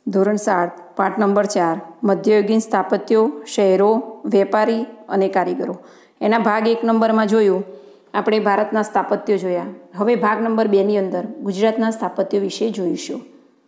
ધોરણ 7 પાઠ નંબર 4 મધ્યયુગીન સ્થાપત્યો, શહેરો, વેપારી અને કારીગરો. એના ભાગ 1 નંબરમાં જોયું આપણે ભારતના સ્થાપત્યો જોયા. હવે ભાગ નંબર 2ની અંદર ગુજરાતના સ્થાપત્યો વિશે જોઈશું.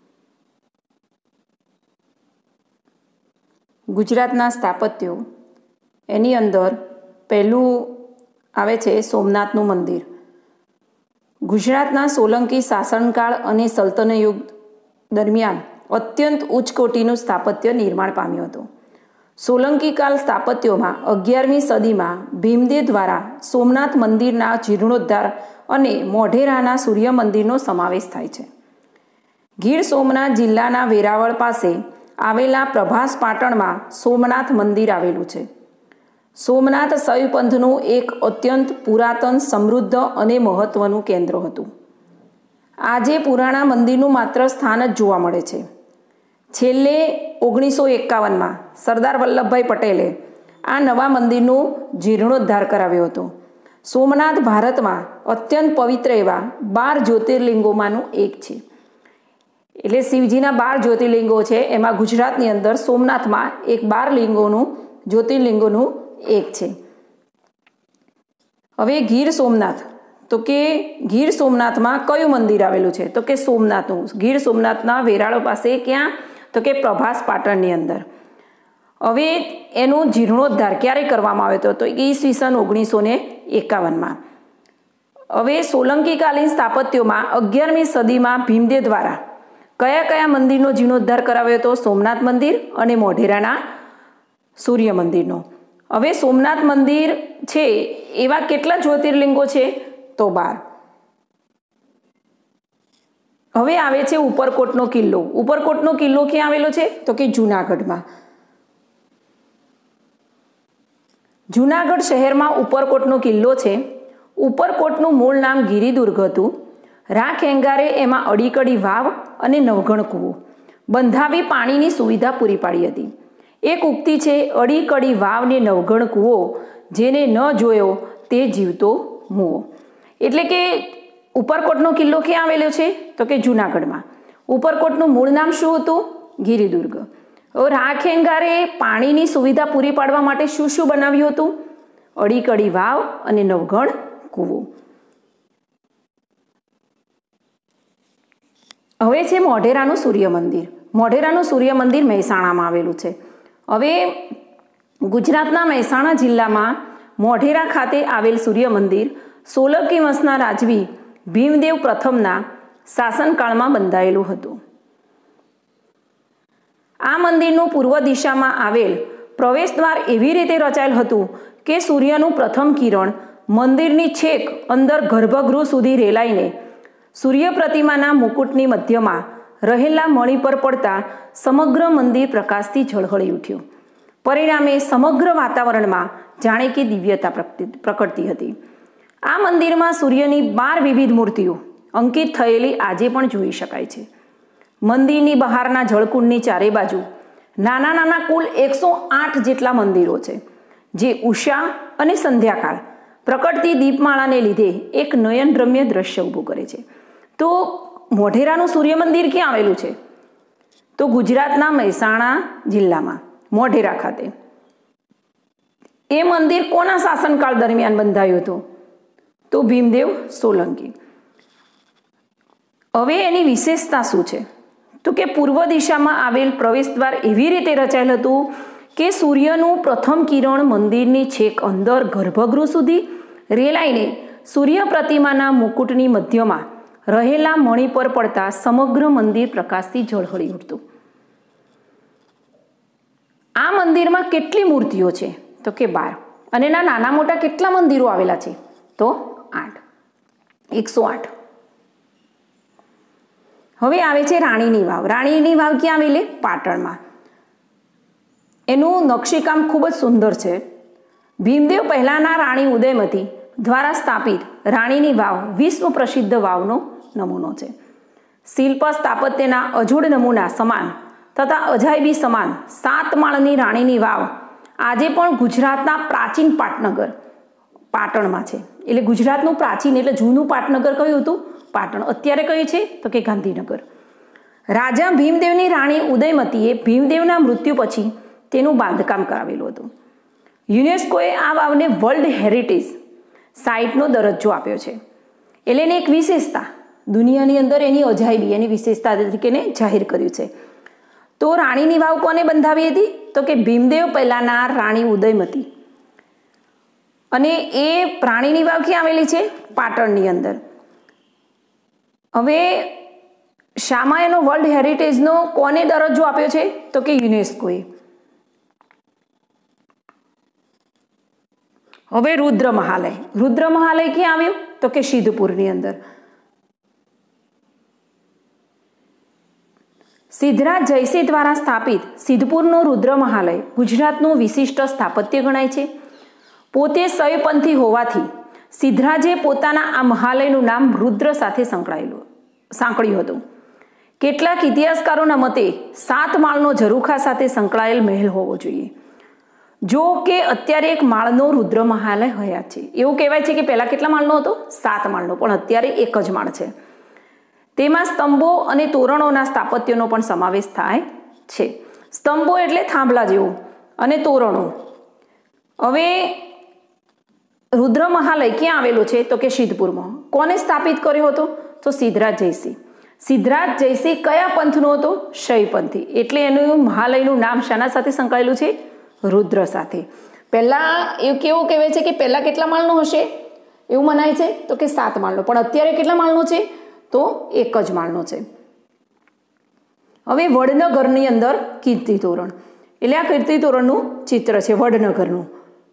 ગુજરાતના સ્થાપત્યો એની અંદર પહેલું આવે છે સોમનાથનું મંદિર. ગુજરાતના સોલંકી શાસનકાળ અને સલ્તનત યુગ દરમિયાન અત્યંત ઉચ્ચ કોટીનું સ્થાપત્ય નિર્માણ પામ્યું હતું. સોલંકી કાળ સ્થાપત્યોમાં 11મી સદીમાં ભીમદેવ દ્વારા સોમનાથ મંદિરના જીર્ણોદ્ધાર અને મોઢેરાના સૂર્ય મંદિરનો સમાવેશ થાય છે. ગીર સોમનાથ જિલ્લાના વેરાવળ પાસે આવેલા પ્રભાસ પાટણમાં સોમનાથ મંદિર આવેલું છે. સોમનાથ શૈવ પંથનું એક અત્યંત પુરાતન, સમૃદ્ધ અને મહત્વનું કેન્દ્ર હતું. આજે પુરાણા મંદિરનું માત્ર સ્થાન જ જોવા મળે છે. છેલ્લે 1951માં સરદાર વલ્લભભાઈ પટેલે આ નવા મંદિરનું જીર્ણોદ્ધાર કરાવ્યો હતો. સોમનાથ ભારતમાં અત્યંત પવિત્ર એવા 12 જ્યોતિર્લિંગોમાંનું એક છે. એટલે શિવજીના 12 જ્યોતિર્લિંગો છે, એમાં ગુજરાતની અંદર સોમનાથમાં એક 12 જ્યોતિર્લિંગોનું એક છે. હવે ગીર સોમનાથ, તો કે ગીર સોમનાથમાં કયું મંદિર આવેલું છે? તો કે સોમનાથનું. ગીર સોમનાથના વેરાવળ પાસે ક્યાં? તો કે પ્રભાસ પાટણની અંદર. હવે એનું જીર્ણોદ્ધાર ક્યારે કરવામાં આવ્યો હતો? તો ઈસવીસન 1951માં. હવે સોલંકી કાલીન સ્થાપત્યોમાં 11મી સદીમાં ભીમદેવ દ્વારા કયા મંદિરનો જીર્ણોદ્ધાર કરાવ્યો હતો? સોમનાથ મંદિર અને મોઢેરાના સૂર્ય મંદિરનો. હવે સોમનાથ મંદિર છે એવા કેટલા જ્યોતિર્લિંગો છે? તો 12. હવે આવે છે ઉપરકોટનો કિલ્લો. ઉપરકોટનો કિલ્લો ક્યાં આવેલો છે? તો કે જૂનાગઢમાં. જૂનાગઢ શહેરમાં ઉપરકોટનો કિલ્લો છે. ઉપરકોટનું મૂળ નામ ગિરિદુર્ગ હતું. રાખ એંગારે એમાં અડીકડી વાવ અને નવઘણ કૂવો બંધાવી પાણીની સુવિધા પૂરી પાડી હતી. એક ઉક્તિ છે, અડીકડી વાવ ને નવઘણ કૂવો, જેને ન જોયો તે જીવતો મૂવો. એટલે કે ઉપરકોટનો કિલ્લો ક્યાં આવેલો છે? તો કે જૂનાગઢમાં. ઉપરકોટનું મૂળ નામ શું હતું? ગિરિદુર્ગ. રાખ એંગારે પાણીની સુવિધા પૂરી પાડવા માટે શું બનાવ્યું હતું? અડીકડી વાવ અને નવઘણ કૂવો. હવે છે મોઢેરાનું સૂર્ય મંદિર. મોઢેરાનું સૂર્ય મંદિર મહેસાણામાં આવેલું છે. હવે ગુજરાતના મહેસાણા જિલ્લામાં મોઢેરા ખાતે આવેલ સૂર્ય મંદિર સોલંકી વંશના રાજવી ભીમદેવ પ્રથમના શાસનકાળમાં બંધાયેલું હતું. આ મંદિરનું પૂર્વ દિશામાં આવેલ પ્રવેશદ્વાર એવી રીતે રચાયેલ હતું કે સૂર્યનું પ્રથમ કિરણ મંદિરની છેક અંદર ગર્ભગૃહ સુધી રેલાઈને સૂર્ય પ્રતિમાના મુકુટની મધ્યમાં રહેલા મણી પર પડતા સમગ્ર મંદિર પ્રકાશથી ઝળહળી ઉઠ્યું. પરિણામે સમગ્ર વાતાવરણમાં જાણે કે દિવ્યતા પ્રકટતી હતી. આ મંદિરમાં સૂર્યની 12 વિવિધ મૂર્તિઓ અંકિત થયેલી આજે પણ જોઈ શકાય છે. મંદિરની બહારના જળકુંડની ચારે બાજુ નાના કુલ 108 જેટલા મંદિરો છે, જે ઉષા અને સંધ્યાકાળ પ્રકટતી દીપમાળાને લીધે એક નયનરમ્ય દ્રશ્ય ઊભું કરે છે. તો મોઢેરાનું સૂર્ય મંદિર ક્યાં આવેલું છે? તો ગુજરાતના મહેસાણા જિલ્લામાં મોઢેરા ખાતે. એ મંદિર કોના શાસનકાળ દરમિયાન બંધાયું હતું? તો ભીમદેવ સોલંકી. હવે એની વિશેષતા શું છે? તો કે પૂર્વ દિશામાં આવેલ પ્રવેશદ્વાર એવી રીતે રચાયેલ હતું કે સૂર્યનું પ્રથમ કિરણ મંદિરની છેક અંદર ગર્ભગૃહ સુધી રેલાઈને સૂર્ય પ્રતિમાના મુકુટની મધ્યમાં રહેલા મણી પર પડતા સમગ્ર મંદિર પ્રકાશથી ઝળહળી ઉઠતું. આ મંદિરમાં કેટલી મૂર્તિઓ છે? તો કે 12. અને એના નાના મોટા કેટલા મંદિરો આવેલા છે? તો 8. 108. હવે આવે છે રાણીની વાવ. રાણીની વાવ ક્યાં આવેલી? પાટણમાં. એનું નકશીકામ ખૂબ જ સુંદર છે. ભીમદેવ પહેલાના રાણી ઉદયમતી દ્વારા સ્થાપિત રાણીની વાવ વિશ્વ પ્રસિદ્ધ વાવનો નમૂનો છે. શિલ્પ સ્થાપત્યના અજોડ નમૂના સમાન તથા અજાયબી સમાન 7 માળની રાણીની વાવ આજે પણ ગુજરાતના પ્રાચીન પાટનગર પાટણમાં છે. એટલે ગુજરાતનું પ્રાચીન એટલે જૂનું પાટનગર કયું હતું? પાટણ. અત્યારે કયું છે? તો કે ગાંધીનગર. રાજા ભીમદેવની રાણી ઉદયમતીએ ભીમદેવના મૃત્યુ પછી તેનું બાંધકામ કરાવેલું હતું. યુનેસ્કોએ આ વાવને વર્લ્ડ હેરિટેજ સાઇટનો દરજ્જો આપ્યો છે. એટલે એની એક વિશેષતા દુનિયાની અંદર એની અજાયબી એની વિશેષતા તરીકે જાહેર કર્યું છે. તો રાણીની વાવ કોને બંધાવી હતી? તો કે ભીમદેવ પહેલાના રાણી ઉદયમતી. અને એ રાણીની વાવ ક્યાં આવેલી છે? પાટણની અંદર. હવે શામાં એનો વર્લ્ડ હેરિટેજનો કોને દરજ્જો આપ્યો છે? તો કે યુનેસ્કોએ. હવે રુદ્ર મહાલય. રુદ્ર મહાલય ક્યાં આવ્યું? તો કે સિદ્ધપુરની અંદર. સિદ્ધરાજ જયસિંહ દ્વારા સ્થાપિત સિદ્ધપુરનો રુદ્ર મહાલય ગુજરાતનું વિશિષ્ટ સ્થાપત્ય ગણાય છે. પોતે શૈવપંથી હોવાથી સિદ્ધરાજે પોતાના આ મહાલયનું નામ રુદ્ર સાથે સાંકળ્યું હતું. કેટલાક ઇતિહાસકારોના મતે 7 માળનો ઝરૂખા સાથે સંકળાયેલ મહેલ હોવો જોઈએ. જો કે અત્યારે એક માળનો રુદ્ર મહાલય હયાત છે. એવું કહેવાય છે કે પહેલાં કેટલા માળનો હતો? 7 માળનો, પણ અત્યારે એક જ માળ છે. તેમાં સ્તંભો અને તોરણોના સ્થાપત્યનો પણ સમાવેશ થાય છે. સ્તંભો એટલે થાંભલા જેવું અને તોરણો. હવે રુદ્ર મહાલય ક્યાં આવેલું છે? તો કે સિદ્ધપુરમાં. કોને સ્થાપિત કર્યો હતો? તો સિદ્ધરાજ જયસિંહ. સિદ્ધરાજ જયસિંહ કયા પંથનો હતો? શૈવપંથી. એટલે એનું મહાલયનું નામ શાના સાથે સંકળાયેલું છે? રુદ્ર સાથે. પહેલાં એવું કેવું કહેવાય છે કે પહેલાં કેટલા માળનો હશે એવું મનાય છે? તો કે 7 માળનો, પણ અત્યારે કેટલા માળનો છે? તો એક જ માળનો છે. હવે વડનગરની અંદર કીર્તિ તોરણ. એટલે આ કીર્તિ તોરણનું ચિત્ર છે વડનગરનું.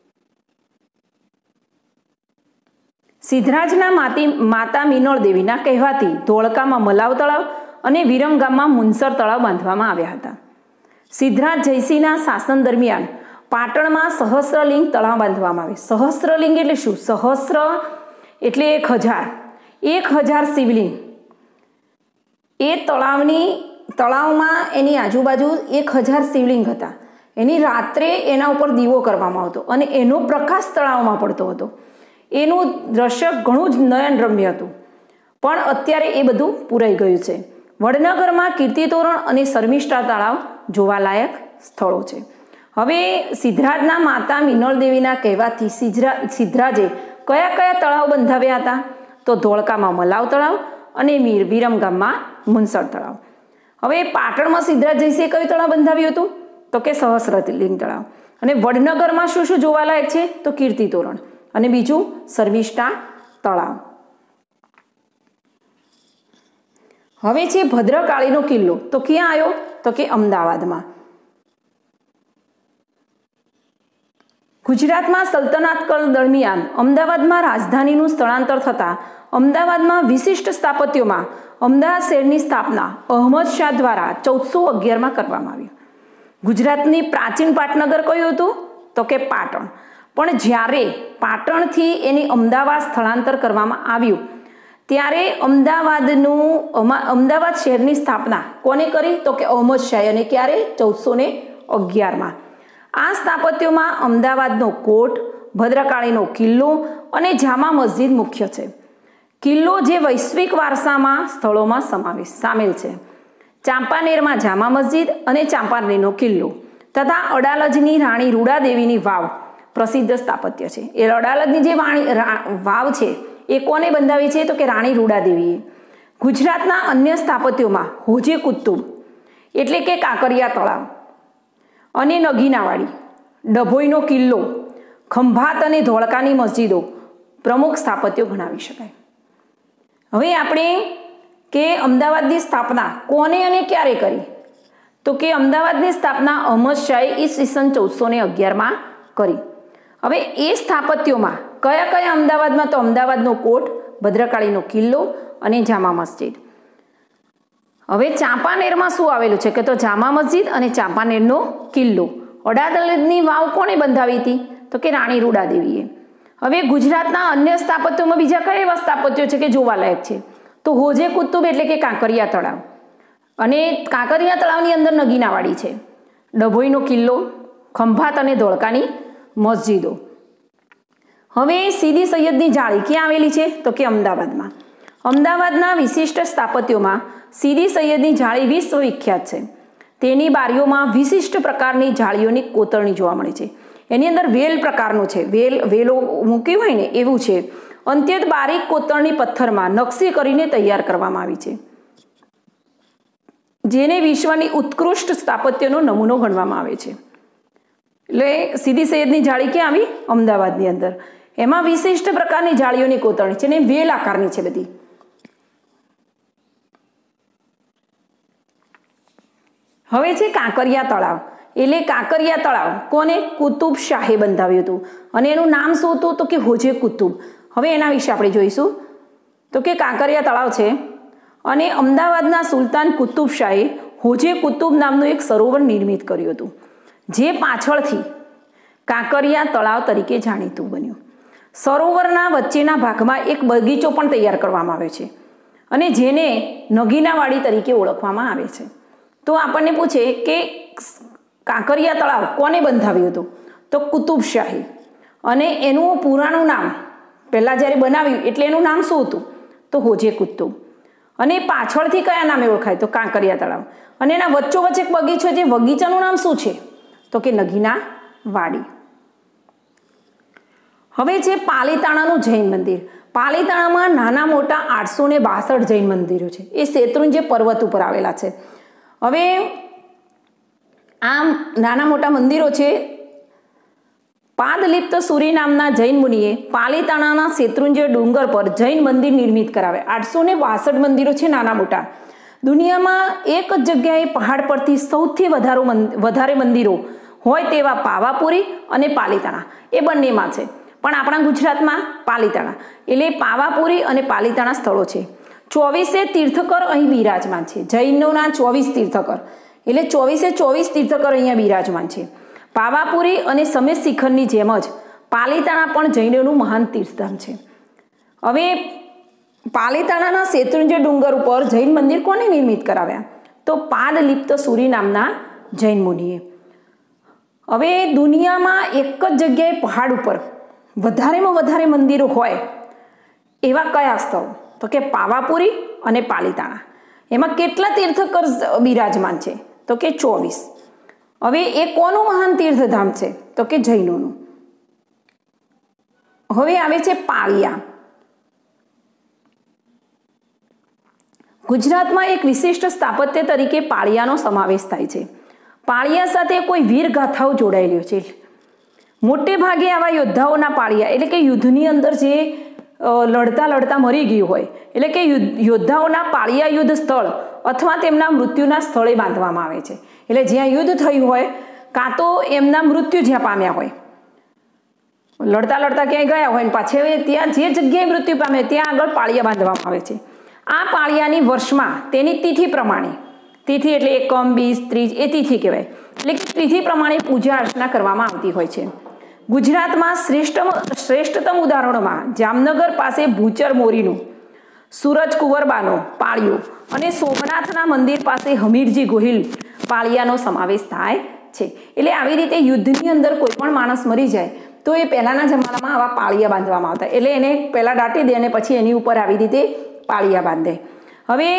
સિદ્ધરાજના માતા મિનળ દેવીના કહેવાથી ધોળકામાં મલાવ તળાવ અને વિરમગામમાં મુનસર તળાવ બાંધવામાં આવ્યા હતા. સિદ્ધરાજ જયસિંહના શાસન દરમિયાન પાટણમાં સહસ્રલિંગ તળાવ બાંધવામાં આવે. સહસ્રલિંગ એટલે શું? સહસ્ર એટલે 1000. 1000 શિવલિંગ. એ તળાવમાં એની આજુબાજુ 1000 શિવલિંગ હતા. એની રાત્રે એના ઉપર દીવો કરવામાં આવતો અને એનો પ્રકાશ તળાવમાં પડતો હતો. એનું દ્રશ્ય ઘણું જ નયનરમ્ય હતું. પણ અત્યારે એ બધું પૂરાઈ ગયું છે. વડનગરમાં કીર્તિ તોરણ અને શર્મિષ્ઠા તળાવ જોવાલાયક સ્થળો છે. હવે સિદ્ધરાજના માતા મિનળ દેવીના કહેવાથી સિદ્ધરાજે કયા કયા તળાવ બંધાવ્યા હતા? તો ધોળકામાં મલાવ તળાવ અને વિરમગામમાં મુનસર તળાવ. હવે પાટણમાં સિદ્ધરાજ જયસિંહે કયું તળાવ બંધાવ્યું હતું? તો કે સહસ્રલિંગ તળાવ. અને વડનગરમાં શું શું જોવાલાયક છે? તો કીર્તિ તોરણ અને બીજું શર્મિષ્ઠા તળાવ. હવે છે ભદ્રકાળીનો કિલ્લો. તો ક્યાં આવ્યો? તો કે અમદાવાદમાં. ગુજરાતમાં સલ્તનત કાળ દરમિયાન અમદાવાદમાં રાજધાનીનું સ્થળાંતર થતાં અમદાવાદમાં વિશિષ્ટ સ્થાપત્યોમાં અમદાવાદ શહેરની સ્થાપના અહમદ શાહ દ્વારા 1411માં કરવામાં આવી. ગુજરાતની પ્રાચીન પાટનગર કયું હતું? તો કે પાટણ. પણ જ્યારે પાટણથી એની અમદાવાદ સ્થળાંતર કરવામાં આવ્યું ત્યારે અમદાવાદ શહેરની સ્થાપના કોને કરી? તો કે અહમદ શાહે. અને ક્યારે? 1411માં. આ સ્થાપત્યોમાં અમદાવાદનો કોટ, ભદ્રકાળીનો કિલ્લો અને જામા મસ્જિદ મુખ્ય છે. કિલ્લો જે વૈશ્વિક વારસામાં સ્થળોમાં સામેલ છે. ચાંપાનેરમાં જામા મસ્જિદ અને ચાંપાનેરનો કિલ્લો તથા અડાલજની રાણી રૂડાદેવીની વાવ પ્રસિદ્ધ સ્થાપત્ય છે. એ અડાલજની જે વાવ છે એ કોને બંધાવી છે? તો કે રાણી રૂડાદેવીએ. ગુજરાતના અન્ય સ્થાપત્યોમાં હોજે કુતુબ એટલે કે કાંકરિયા તળાવ અને નગીનાવાડી, ડભોઈનો કિલ્લો, ખંભાત અને ધોળકાની મસ્જિદો પ્રમુખ સ્થાપત્યો ગણાવી શકાય. હવે આપણે કે અમદાવાદની સ્થાપના કોને અને ક્યારે કરી? તો કે અમદાવાદની સ્થાપના અહમદ શાહે ઈસવીસન 1411માં કરી. હવે એ સ્થાપત્યોમાં કયા કયા અમદાવાદમાં? તો અમદાવાદનો કોટ, ભદ્રકાળીનો કિલ્લો અને જામા મસ્જિદ. હવે ચાંપાનેરમાં શું આવેલું છે? કે તો જામા મસ્જિદ અને ચાંપાનેરનો કિલ્લો. અડાલજની વાવ કોણે બંધાવી હતી? તો કે રાણી રૂડાદેવીએ. હવે ગુજરાતના અન્ય સ્થાપત્યોમાં બીજા કયા એવા સ્થાપત્યો છે કે જોવાલાયક છે? તો હોજે કુતુબ એટલે કે કાંકરિયા તળાવ. અને કાંકરિયા તળાવની અંદર નગીનાવાડી છે, ડભોઈનો કિલ્લો, ખંભાત અને ધોળકાની મસ્જિદો. હવે સીદી સૈયદની જાળી ક્યાં આવેલી છે? તો કે અમદાવાદમાં. અમદાવાદના વિશિષ્ટ સ્થાપત્યોમાં સીદી સૈયદની જાળી વિશ્વવિખ્યાત છે. તેની બારીઓમાં વિશિષ્ટ પ્રકારની જાળીઓની કોતરણી જોવા મળે છે. એની અંદર વેલ પ્રકારનું છે, વેલો મૂકી હોય ને એવું છે. અત્યંત બારીક કોતરણી પથ્થરમાં નકશી કરીને તૈયાર કરવામાં આવી છે, જેને વિશ્વની ઉત્કૃષ્ટ સ્થાપત્યનો નમૂનો ગણવામાં આવે છે. એટલે સીદી સૈયદની જાળી ક્યાં આવી? અમદાવાદની અંદર. એમાં વિશિષ્ટ પ્રકારની જાળીઓની કોતરણી છે ને વેલ આકારની છે બધી. હવે છે કાંકરિયા તળાવ. એટલે કાંકરિયા તળાવ કોને? કુતુબ શાહે બંધાવ્યું હતું. અને એનું નામ શું હતું? તો કે હોજે કુતુબ. હવે એના વિશે આપણે જોઈશું. તો કે કાંકરિયા તળાવ છે અને અમદાવાદના સુલતાન કુતુબ શાહે હોજે કુતુબ નામનું એક સરોવર નિર્મિત કર્યું હતું, જે પાછળથી કાંકરિયા તળાવ તરીકે જાણીતું બન્યું. સરોવરના વચ્ચેના ભાગમાં એક બગીચો પણ તૈયાર કરવામાં આવ્યો છે અને જેને નગીનાવાડી તરીકે ઓળખવામાં આવે છે. તો આપણને પૂછે કે કાંકરિયા તળાવ કોને બંધાવ્યું હતું? તો કુતુબ શાહે. અને એનું પુરાણું નામ પહેલાં જ્યારે બનાવ્યું એટલે એનું નામ શું હતું? તો હોજે કુતુબ. અને પાછળથી કયા નામે ઓળખાય? તો કાંકરિયા તળાવ. અને એના વચ્ચોવચ્ચ એક બગીચો, જે બગીચાનું નામ શું છે? તો કે નગીનાવાડી. હવે છે પાલીતાણાનું જૈન મંદિર. પાલીતાણામાં નાના મોટા 862 જૈન મંદિરો છે. એ શેત્રુંજય પર્વત ઉપર આવેલા છે. હવે આમ નાના મોટા મંદિરો છે. પાદલિપ્ત સુરી નામના જૈન મુનિએ પાલીતાણાના શેત્રુંજય ડુંગર પર જૈન મંદિર નિર્મિત કરાવે. 862 મંદિરો છે નાના મોટા. દુનિયામાં એક જ જગ્યાએ પહાડ પરથી સૌથી વધારે મંદિરો હોય તેવા પાવાપુરી અને પાલીતાણા, એ બંનેમાં છે. પણ આપણા ગુજરાતમાં પાલીતાણા. એટલે પાવાપુરી અને પાલીતાણા સ્થળો છે. 24 તીર્થકર અહીં બિરાજમાન છે. જૈનોના 24 તીર્થકર, એટલે 24 તીર્થકર અહીંયા બિરાજમાન છે. પાવાપુરી અને સમેત શિખરની જેમ જ પાલીતાણા પણ જૈનોનું મહાન તીર્થધામ છે. હવે પાલીતાણાના શેત્રુંજય ડુંગર ઉપર જૈન મંદિર કોને નિર્મિત કરાવ્યા? તો પાદલિપ્ત સુરી નામના જૈન મુનિએ. હવે દુનિયામાં એક જ જગ્યાએ પહાડ ઉપર વધારેમાં વધારે મંદિરો હોય એવા કયા સ્થળો? તો કે પાવાપુરી અને પાલીતાણા. એમાં કેટલા તીર્થકર બિરાજમાન છે? તો કે 24. હવે એ કોનું મહાન તીર્થધામ છે? તો કે જૈનોનું. હવે આવે છે પાળિયા. ગુજરાતમાં એક વિશિષ્ટ સ્થાપત્ય તરીકે પાળિયાનો સમાવેશ થાય છે. પાળિયા સાથે કોઈ વીર ગાથાઓ જોડાયેલી છે. મોટે ભાગે આવા યોદ્ધાઓના પાળિયા, એટલે કે યુદ્ધની અંદર જે લડતા મરી ગયું હોય, એટલે કે યોદ્ધાઓના પાળિયા યુદ્ધ સ્થળ અથવા તેમના મૃત્યુના સ્થળે બાંધવામાં આવે છે. એટલે જ્યાં યુદ્ધ થયું હોય કાં તો એમના મૃત્યુ જ્યાં પામ્યા હોય, લડતા ક્યાંય ગયા હોય ને પાછળ ત્યાં જે જગ્યાએ મૃત્યુ પામે ત્યાં આગળ પાળિયા બાંધવામાં આવે છે. આ પાળિયાની વર્ષમાં તેની તિથિ પ્રમાણે, તિથિ એટલે એકમ, બીજ, ત્રીજ, એ તિથિ કહેવાય, એટલે કે તિથિ પ્રમાણે પૂજા અર્ચના કરવામાં આવતી હોય છે. ગુજરાતમાં શ્રેષ્ઠતમ ઉદાહરણોમાં જામનગર પાસે ભૂચર મોરીનું, સૂરજ કુંવરબાનો પાળિયો અને સોમનાથના મંદિર પાસે હમીરજી ગોહિલ પાળિયાનો સમાવેશ થાય છે. એટલે આવી રીતે યુદ્ધની અંદર કોઈ પણ માણસ મરી જાય તો એ પહેલાંના જમાનામાં આવા પાળિયા બાંધવામાં આવતા. એટલે એને પહેલાં દાટી દે અને પછી એની ઉપર આવી રીતે પાળિયા બાંધે. હવે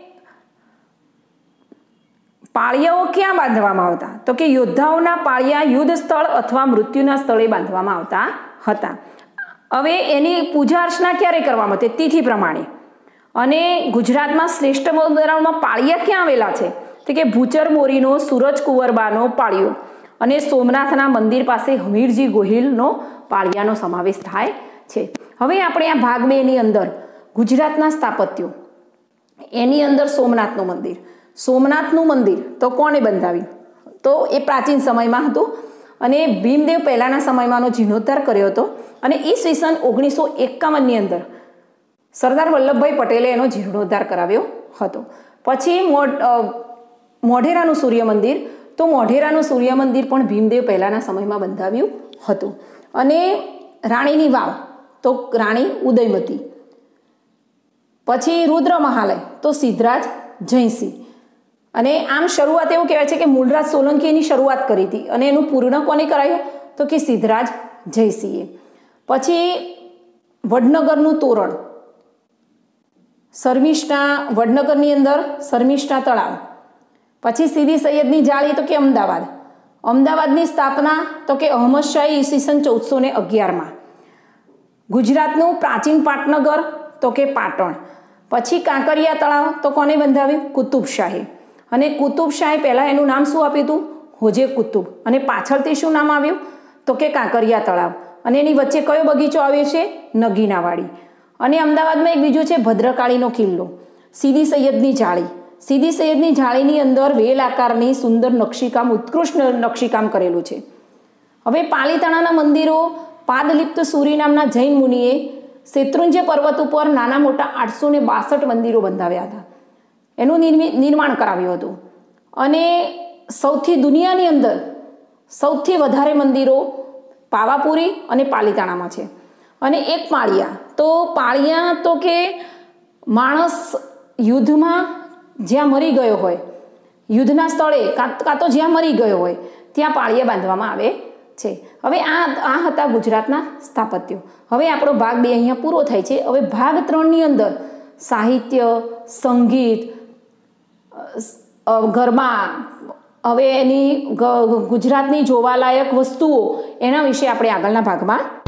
પાળિયાઓ ક્યાં બાંધવામાં આવતા? તો કે યોદ્ધાઓના પાળિયા યુદ્ધ સ્થળ અથવા મૃત્યુના સ્થળે બાંધવામાં આવતા હતા. હવે એની પૂજા અર્ચના ક્યારે કરવામાં આવતી? તિથિ પ્રમાણે. અને ગુજરાતમાં શ્રેષ્ઠ ઉદાહરણમાં પાળિયા ક્યાં આવેલા છે? તો કે ભૂચર મોરીનો સૂરજ કુંવરબાનો પાળિયો અને સોમનાથના મંદિર પાસે હમીરજી ગોહિલનો પાળિયાનો સમાવેશ થાય છે. હવે આપણે આ ભાગ 2 ની અંદર ગુજરાતના સ્થાપત્યો, એની અંદર સોમનાથનું મંદિર. સોમનાથનું મંદિર તો કોણે બંધાવ્યું? તો એ પ્રાચીન સમયમાં હતું અને ભીમદેવ પહેલાંના સમયમાંનો જીર્ણોદ્ધાર કર્યો હતો અને ઈસવીસન 1951ની અંદર સરદાર વલ્લભભાઈ પટેલે એનો જીર્ણોદ્ધાર કરાવ્યો હતો. પછી મોઢેરાનું સૂર્ય મંદિર, તો મોઢેરાનું સૂર્ય મંદિર પણ ભીમદેવ પહેલાંના સમયમાં બંધાવ્યું હતું. અને રાણીની વાવ, તો રાણી ઉદયમતી. પછી રુદ્ર મહાલય, તો સિદ્ધરાજ જયસિંહ. અને આમ શરૂઆત એવું કહેવાય છે કે મૂળરાજ સોલંકી એની શરૂઆત કરી હતી અને એનું પૂર્ણ કોને કરાયું? તો કે સિદ્ધરાજ જયસિંહે. પછી વડનગરનું તોરણ શર્મિષ્ઠા વડનગરની અંદર શર્મિષ્ઠા તળાવ. પછી સીદી સૈયદની જાળી તો કે અમદાવાદ. અમદાવાદની સ્થાપના તો કે અહમદ શાહી ઈસવીસન 1411માં. ગુજરાતનું પ્રાચીન પાટનગર તો કે પાટણ. પછી કાંકરિયા તળાવ તો કોને બંધાવ્યું? કુતુબશાહી. અને કુતુબશાહી પહેલાં એનું નામ શું આપ્યું હતું? હોજે કુતુબ. અને પાછળથી શું નામ આવ્યું? તો કે કાંકરિયા તળાવ. અને એની વચ્ચે કયો બગીચો આવ્યો છે? નગીનાવાડી. અને અમદાવાદમાં એક બીજું છે ભદ્રકાળીનો કિલ્લો. સીદી સૈયદની જાળી. સીદી સૈયદની જાળીની અંદર વેલ આકારની સુંદર નકશીકામ, ઉત્કૃષ્ટ નકશીકામ કરેલું છે. હવે પાલીતાણાના મંદિરો પાદલિપ્ત સૂરી નામના જૈન મુનિએ શેત્રુંજય પર્વત ઉપર નાના મોટા 862 મંદિરો બંધાવ્યા હતા. એનું નિર્માણ કરાવ્યું હતું. અને સૌથી દુનિયાની અંદર સૌથી વધારે મંદિરો પાવાપુરી અને પાલીતાણામાં છે. અને એક પાળિયા. તો પાળિયા તો કે માણસ યુદ્ધમાં જ્યાં મરી ગયો હોય, યુદ્ધના સ્થળે કાં તો જ્યાં મરી ગયો હોય ત્યાં પાળિયા બાંધવામાં આવે છે. હવે આ હતા ગુજરાતના સ્થાપત્યો. હવે આપણો ભાગ 2 અહીંયા પૂરો થાય છે. હવે ભાગ 3ની અંદર સાહિત્ય, સંગીત, ગરબા, હવે એની ગુજરાતની જોવાલાયક વસ્તુઓ, એના વિશે આપણે આગળના ભાગમાં